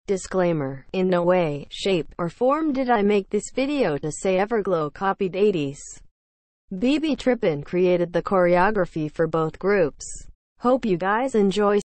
Disclaimer: in no way, shape, or form did I make this video to say Everglow copied '80s. BB Trippin created the choreography for both groups. Hope you guys enjoy.